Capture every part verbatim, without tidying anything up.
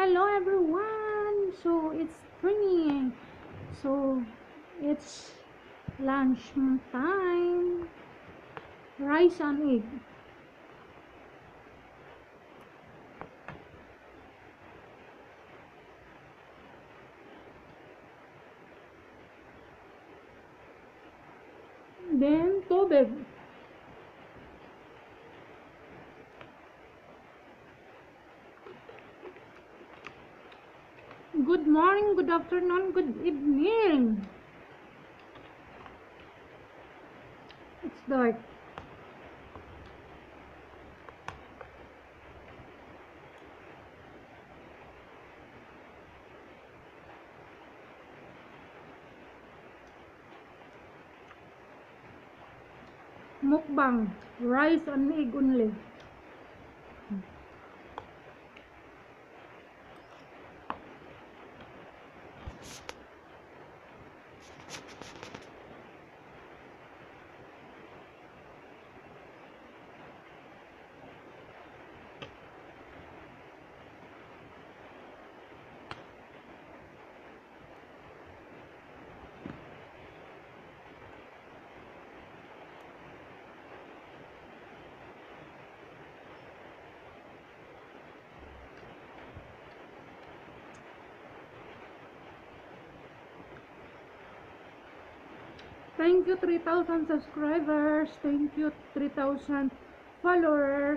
Hello everyone. So it's spring. So it's lunch time. Rice and egg. Then tubig. Good morning, good afternoon, good evening. It's dark. Mukbang. Rice and egg only. Thank you three thousand subscribers. Thank you three thousand followers.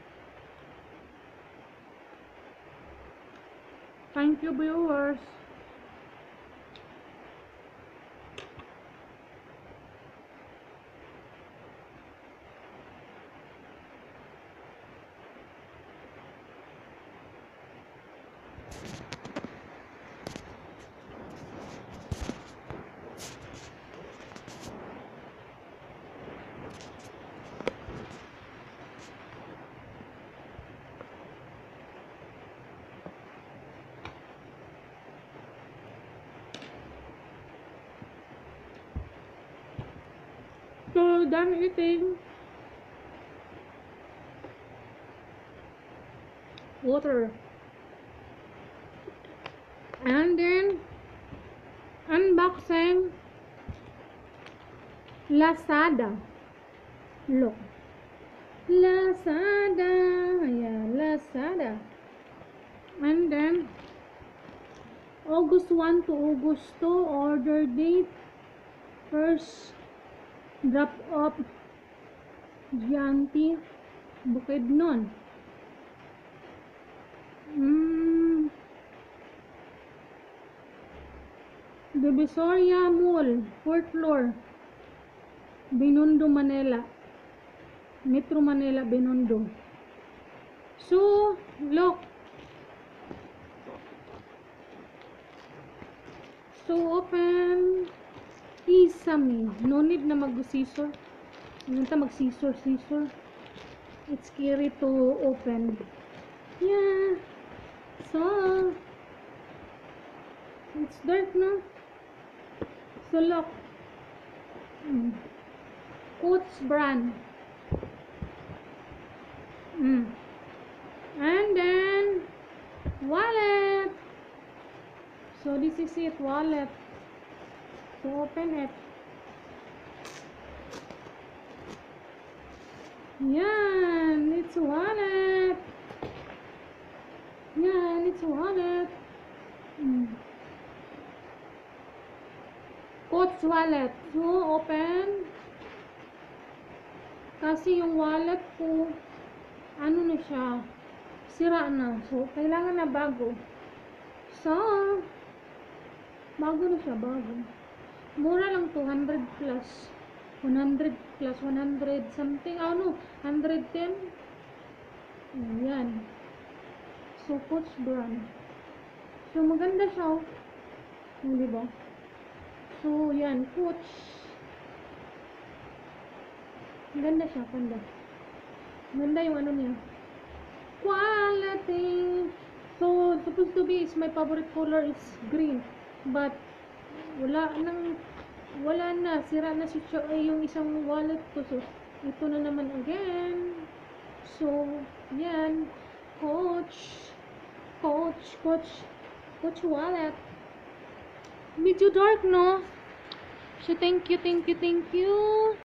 Thank you viewers. So done eating. Water. And then unboxing Lazada. Look. Lazada. Yeah, Lazada. And then August first to August two order date. First drop off Gianti Bukidnon. Mm. Divisoria Mall, fourth floor, Binondo, Manila. Metro Manila, Binondo. So, look. So, open. Isami. No need na mag-scissor. Hindi na mag-scissor, scissor. It's scary to open. Yeah. So, it's dark, no? So, look. Mm. Coach brand. Mm. And then, wallet. So, this is it, wallet. So, open it. Yan, it's wallet. Yan, it's wallet. Mm. Coach wallet. So, open. Kasi yung wallet ko, ano na siya, sira na. So, kailangan na bago. So, bago na siya, bago. Mura lang, two hundred plus. one hundred plus, one hundred something, ano, one hundred ten. Ayan. So, Coach brand. So, maganda siya. Hindi ba? So, yan, Coach. Ganda siya, ganda. Ganda yung ano niya. Quality. So, supposed to be, is my favorite color is green. But, wala nang, wala na. Sira na si Cho, ay, yung isang wallet ko. So, ito na naman again. So, yan. Coach. Coach Coach, Coach, Coach wallet. Medyo dark, no? So, thank you, thank you, thank you.